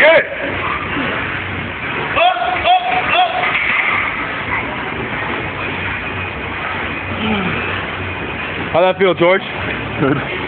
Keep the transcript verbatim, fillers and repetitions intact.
Good. Up, up, up. How'd that feel, George? Good.